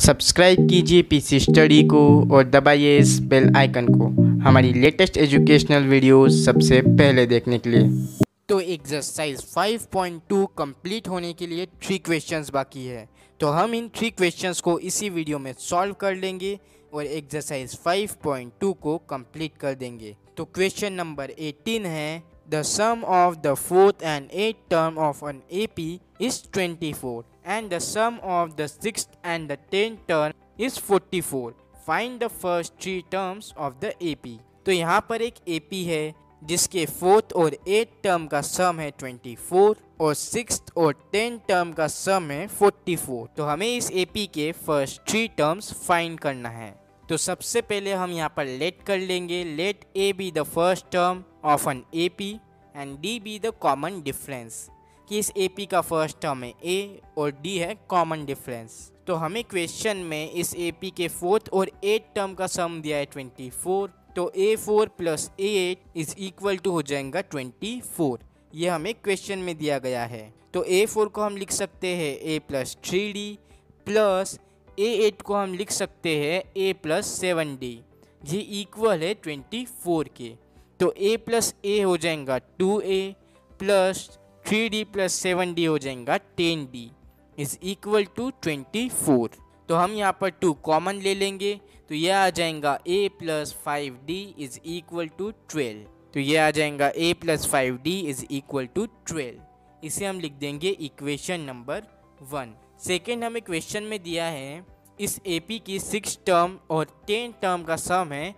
Subscribe कीजिए PC study को और दबाइए इस बेल आइकन को हमारी लेटेस्ट एजुकेशनल वीडियोस सबसे पहले देखने के लिए। तो एक्सरसाइज 5.2 कंप्लीट होने के लिए 3 क्वेश्चंस बाकी है, तो हम इन 3 क्वेश्चंस को इसी वीडियो में सॉल्व कर लेंगे और एक्सरसाइज 5.2 को कंप्लीट कर देंगे। तो क्वेश्चन नंबर 18 है, the sum of the fourth and 8th term of an AP is 24 and the sum of the 6th and the 10th term is 44. Find the first 3 terms of the AP. तो यहाँ पर एक AP है जिसके 4th और 8th term का सम है 24 और 6th और 10th टर्म का सम है 44। तो हमें इस AP के फर्स्ट 3 टर्म्स फाइंड करना है। तो सबसे पहले हम यहाँ पर लेट कर लेंगे, let A be the first term of an AP and D be the common difference, कि इस AP का फर्स्ट टर्म है A और D है कॉमन डिफरेंस। तो हमें क्वेश्चन में इस AP के 4th और 8th टर्म का सम दिया है 24, तो A4 plus A8 is equal to हो जाएगा 24। ये हमें क्वेश्चन में दिया गया है। तो A4 को हम लिख सकते हैं A plus 3D plus A8 को हम लिख सकते हैं A प्लस 7D, ये इक्वल है 24 के। तो A प्लस A हो जाएगा 2A plus 3D plus 7D हो जाएगा 10D इज इक्वल टू 24। तो हम यहाँ पर 2 कॉमन ले लेंगे, तो यह आ जाएगा A plus 5D is equal to 12। तो यह आ जाएगा A plus 5D is equal to 12। इसे हम लिख देंगे इक्वेशन नंबर 1। सेकेंड हमें क्वेश्चन में दिया है, इस AP की 6 टर्म और 10 टर्म का सम है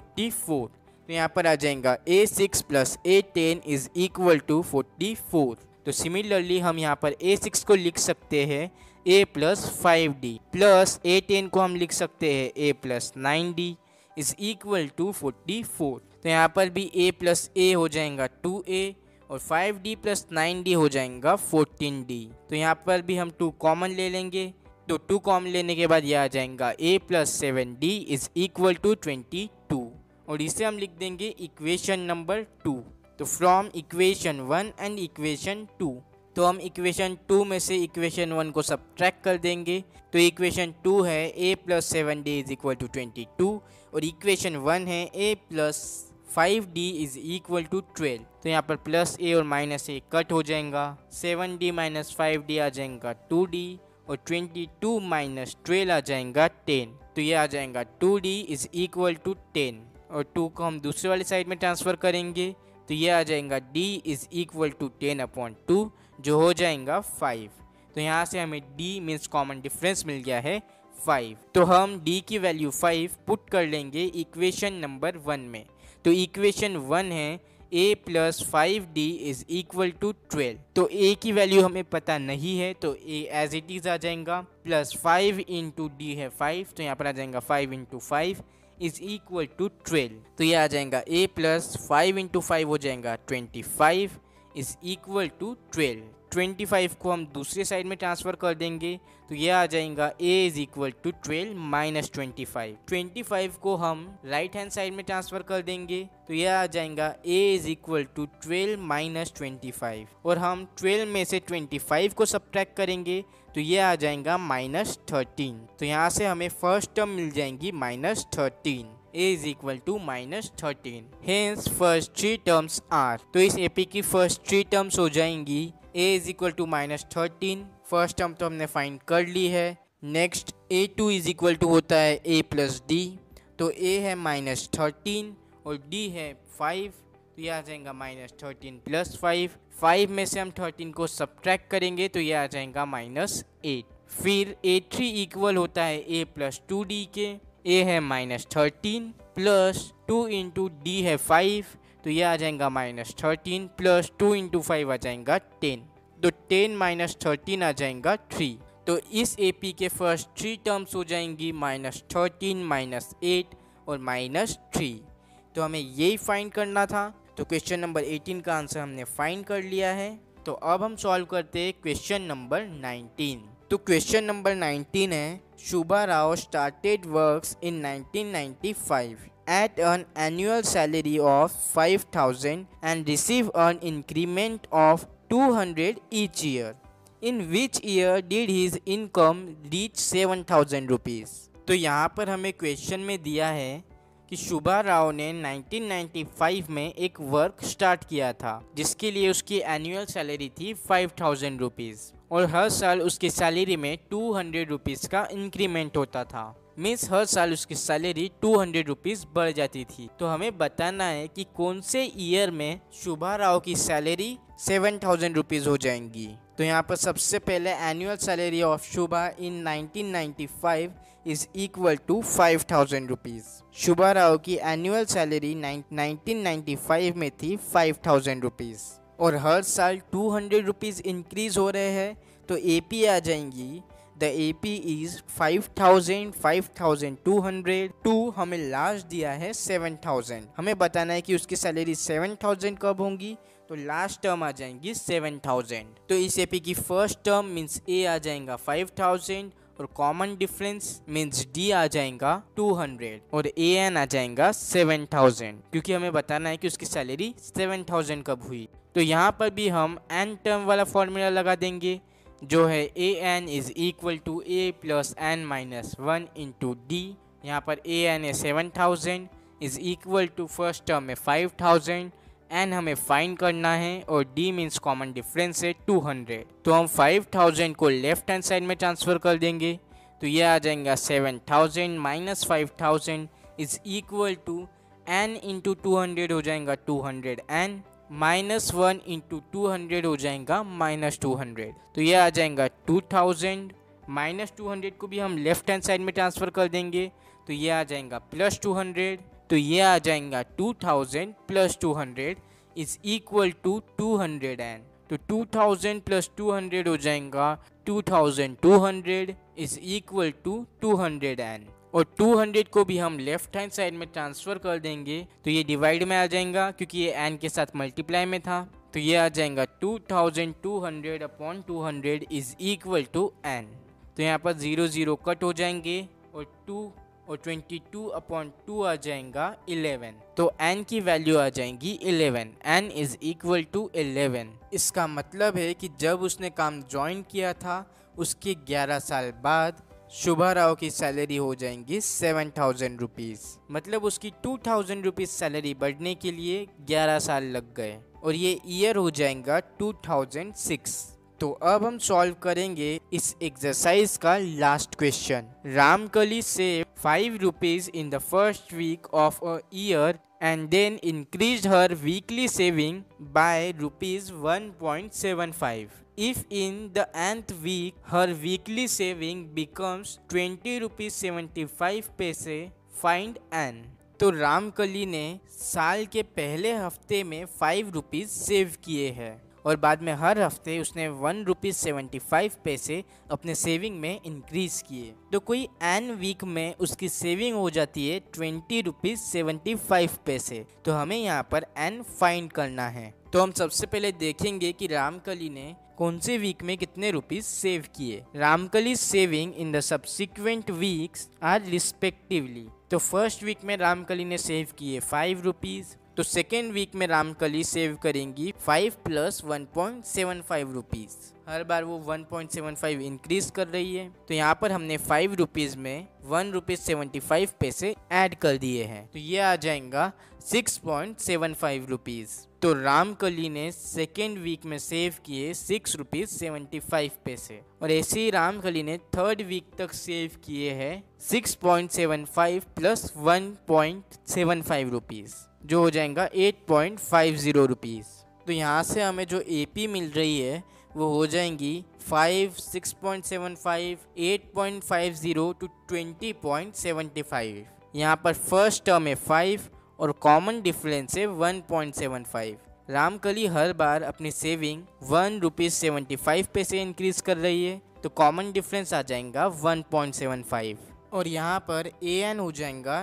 44। तो यहाँ पर आ जाएगा A6 plus A10 is equal to 44। तो सिमिलरली हम यहाँ पर A6 को लिख सकते हैं A plus 5D plus A10 को हम लिख सकते हैं A plus 9D is equal to 44। तो यहाँ पर भी A प्लस A हो जाएगा 2A और 5D प्लस 9D हो जाएगा 14D। तो यहाँ पर भी हम 2 कॉमन ले लेंगे, तो 2 कॉमन लेने के बाद यह आ जाएगा A plus 7D is equal to 22 और इसे हम लिख देंगे इक्वेशन नंबर 2। तो फ्रॉम इक्वेशन 1 एंड इक्वेशन 2, तो हम इक्वेशन 2 में से इक्वेशन 1 को सब्ट्रैक्ट कर देंगे। तो इक्वेशन 2 है A plus 7D is equal to 22 और इक्वेशन 1 है A plus 5D is equal to 12। तो यहाँ पर प्लस A और माइनस A कट हो जाएगा, 7D माइनस 5D आ जाएगा 2D और 22 माइनस 12 आ जाएगा 10। तो ये आ जाएगा 2D इज इक्वल टू 10 और 2 को हम दूसरे वाली साइड में ट्रांसफ़र करेंगे, तो ये आ जाएगा D इज इक्वल टू 10/2 जो हो जाएगा 5। तो यहाँ से हमें D मीन्स कॉमन डिफरेंस मिल गया है 5। तो हम D की वैल्यू 5 पुट कर लेंगे इक्वेशन नंबर 1 में। तो इक्वेशन 1 है A plus 5D is equal to 12। तो A की वैल्यू हमें पता नहीं है, तो A एज इट इज़ आ जाएगा प्लस 5 इंटू D है 5, तो यहाँ पर आ जाएगा 5 इंटू 5 इज इक्वल टू 12। तो ये आ जाएगा A प्लस 5 इंटू 5 हो जाएगा 25 इज इक्वल टू 12। 25 को हम दूसरे साइड में ट्रांसफ़र कर देंगे, तो यह आ जाएगा A is equal to 12 minus 25। 25 को हम राइट हैंड साइड में ट्रांसफ़र कर देंगे, तो यह आ जाएगा A is equal to 12 minus 25 और हम 12 में से 25 को सब्ट्रैक्ट करेंगे, तो यह आ जाएगा माइनस 13। तो यहाँ से हमें फर्स्ट टर्म मिल जाएंगी minus 13। A is equal to minus 13। Hence first 3 terms are, तो इस AP की फर्स्ट 3 टर्म्स हो जाएंगी A is equal to minus 13। First term तो हमने फाइंड कर ली है। Next A2 is equal to होता है A प्लस D, तो A है माइनस 13 और D है 5, तो यह आ जाएगा माइनस 13 प्लस 5। 5 में से हम 13 को सब्ट्रैक्ट करेंगे, तो यह आ जाएगा माइनस 8। फिर A3 इक्वल होता है A प्लस 2D के, A है माइनस 13 प्लस 2 इंटू D है 5, तो यह आ जाएगा माइनस 13 प्लस 2 इंटू 5 आ जाएगा 10, तो 10 माइनस 13 आ जाएगा 3। तो इस AP के फर्स्ट 3 टर्म्स हो जाएंगी माइनस 13 माइनस 8 और माइनस 3। तो हमें यही फाइंड करना था। तो क्वेश्चन नंबर 18 का आंसर हमने फाइंड कर लिया है। तो अब हम सॉल्व करते हैं क्वेश्चन नंबर 19। तो क्वेश्चन नंबर 19 है, Shubha Rao started works in 1995 at an annual salary of 5,000 and receive an increment of 200 each year. In which year did his income reach 7,000 rupees. तो यहाँ पर हमें क्वेश्चन में दिया है कि शुभा राव ने 1995 में एक वर्क स्टार्ट किया था जिसके लिए उसकी एनुअल सैलरी थी 5,000 रुपीज़ और हर साल उसकी सैलरी में 200 रुपीज़ का इंक्रीमेंट होता था। मीन्स हर साल उसकी सैलरी 200 रुपीज़ बढ़ जाती थी। तो हमें बताना है कि कौन से ईयर में शुभा राव की सैलरी 7,000 रुपीज़ हो जाएंगी। तो यहाँ पर सबसे पहले annual salary of Shubha in 1995 is equal to 5,000 rupees. Shubha Rao की एनुअल सैलरी 1995 में थी 5,000 रुपीज़ और हर साल 200 रुपीज़ इंक्रीज हो रहे हैं। तो एपी आ जाएंगी, द एपी इज 5,000, 5,200 टू हमें लास्ट दिया है 7,000। हमें बताना है कि उसकी सैलरी 7,000 कब होंगी। तो लास्ट टर्म आ जाएंगी 7,000। तो इस एपी की फर्स्ट टर्म मीन्स ए आ जाएगा 5,000 और कॉमन डिफरेंस मीन्स डी आ जाएगा 200 और ए एन आ जाएगा 7,000 क्योंकि हमें बताना है कि उसकी सैलरी 7,000 कब हुई। तो यहाँ पर भी हम एन टर्म वाला फॉर्मूला लगा देंगे जो है a n is equal to a plus n minus 1 into d. यहाँ पर ए एन है 7,000 is equal to first term में 5,000, एन हमें फाइंड करना है और डी मीन्स कॉमन डिफरेंस है 200। तो हम 5,000 को लेफ्ट हैंड साइड में ट्रांसफ़र कर देंगे। तो ये आ जाएगा 7,000 minus 5,000 is equal to n into 200 हो जाएगा 200 एन माइनस 1 इंटू 200 हो जाएगा माइनस 200। तो ये आ जाएगा 2,000 माइनस 200 को भी हम लेफ्ट हैंड साइड में ट्रांसफ़र कर देंगे। तो ये आ जाएगा प्लस 200। तो ये आ जाएगा 2,000 plus 200 is equal to 200 n. तो 2,000 प्लस 200 हो जाएगा 2,200 इज इक्वल टू 200 एन और 200 को भी हम लेफ्ट हैंड साइड में ट्रांसफ़र कर देंगे। तो ये डिवाइड में आ जाएगा क्योंकि ये एन के साथ मल्टीप्लाई में था। तो ये आ जाएगा 2,200 upon 200 is equal to n. तो यहाँ पर 0 0 कट हो जाएंगे और 2 और 22 अपॉन 2 आ जाएगा 11। तो n की वैल्यू आ जाएंगी 11। n is equal to 11। इसका मतलब है कि जब उसने काम ज्वाइन किया था उसके 11 साल बाद शुभा राव की सैलरी हो जाएंगी 7,000 रुपीज़। मतलब उसकी 2,000 रुपीज़ सैलरी बढ़ने के लिए 11 साल लग गए और ये ईयर हो जाएगा 2006। तो अब हम सॉल्व करेंगे इस एक्सरसाइज का last question. Ramkali save 5 rupees in the first week of a year and then increased her weekly saving by rupees 1.75. If in the nth week her weekly saving becomes 20 rupees 75 पैसे, find n। तो रामकली ने साल के पहले हफ्ते में 5 rupees save किए हैं और बाद में हर हफ्ते उसने 1 रुपीज़ 75 पैसे अपने सेविंग में इंक्रीज किए। तो कोई एन वीक में उसकी सेविंग हो जाती है 20 रुपीज़ 75 पैसे। तो हमें यहाँ पर एन फाइंड करना है। तो हम सबसे पहले देखेंगे कि रामकली ने कौन से वीक में कितने रुपीस सेव किए। Ramkali saving in the subsequent weeks are respectively. तो फर्स्ट वीक में रामकली ने सेव किए 5 रुपीज़। तो सेकेंड वीक में रामकली सेव करेंगी 5 प्लस 1.75 रुपीज़। हर बार वो 1.75 इंक्रीज कर रही है। तो यहाँ पर हमने 5 रुपीज़ में 1 रुपीज़ 75 पैसे ऐड कर दिए हैं। तो ये आ जाएगा 6.75 रुपीज़। तो रामकली ने सेकेंड वीक में सेव किए 6 रुपीज़ 75 पैसे और ऐसे ही रामकली ने थर्ड वीक तक सेव किए हैं 6.75 प्लस 1.75 रुपीज़, जो हो जाएगा 8.50 रुपीज़। तो यहाँ से हमें जो एपी मिल रही है वो हो जाएंगी 5, 6.75, 8.50 टू 20.75। यहाँ पर फर्स्ट टर्म है 5 और कॉमन डिफरेंस है 1.75। रामकली हर बार अपनी सेविंग 1 रुपीज़ 75 पैसे इंक्रीज कर रही है, तो कॉमन डिफरेंस आ जाएगा 1.75 और यहाँ पर ए एन हो जाएगा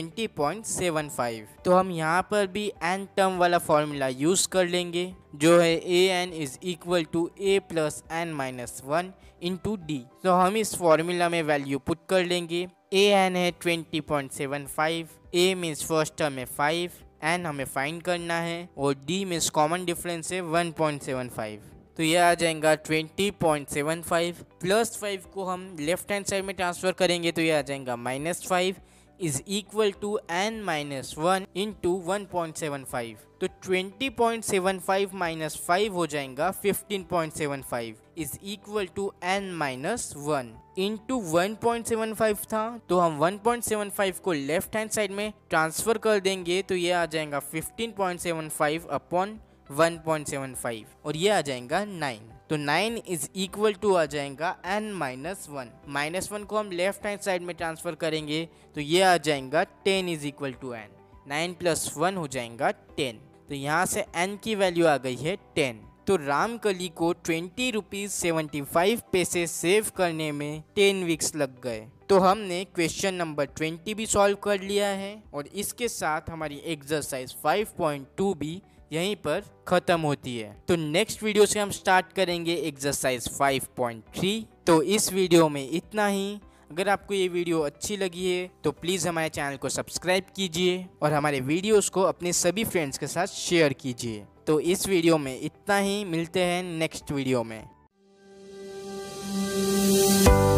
20.75। तो हम यहाँ पर भी एन टर्म वाला फॉर्मूला यूज़ कर लेंगे, जो है a n is equal to a plus n minus 1 into d. तो हम इस फॉर्मूला में वैल्यू पुट कर लेंगे। ए एन है 20.75, ए मीन्स फर्स्ट टर्म है 5, एन हमें फाइंड करना है और डी मीन्स कॉमन डिफरेंस है 1.75। तो ये आ जाएगा 20.75 प्लस 5 को हम लेफ्ट हैंड साइड में ट्रांसफर करेंगे तो ये आ जाएगा -5 is equal to n minus 1 into 1.75। तो 20.75 माइनस 5 हो जाएगा 15.75 is equal to n minus 1 into 1.75 था, तो हम 1.75 को लेफ्ट हैंड साइड में ट्रांसफर कर देंगे तो ये आ जाएगा 15.75 अपॉन 1.75 और ये आ जाएगा 9। तो 9 इज इक्वल टू आ जाएगा n माइनस 1। -1 को हम लेफ्ट हैंड साइड में ट्रांसफर करेंगे तो ये आ जाएगा 10 is equal to n। 9 plus 1 हो जाएगा 10। तो यहाँ से n की वैल्यू आ गई है 10। तो रामकली को 20 रुपीज 75 पैसे सेव करने में 10 वीक्स लग गए। तो हमने क्वेश्चन नंबर 20 भी सॉल्व कर लिया है और इसके साथ हमारी एक्सरसाइज 5.2 भी यहीं पर खत्म होती है। तो नेक्स्ट वीडियो से हम स्टार्ट करेंगे एक्सरसाइज 5.3। तो इस वीडियो में इतना ही। अगर आपको ये वीडियो अच्छी लगी है तो प्लीज़ हमारे चैनल को सब्सक्राइब कीजिए और हमारे वीडियोस को अपने सभी फ्रेंड्स के साथ शेयर कीजिए। तो इस वीडियो में इतना ही, मिलते हैं नेक्स्ट वीडियो में।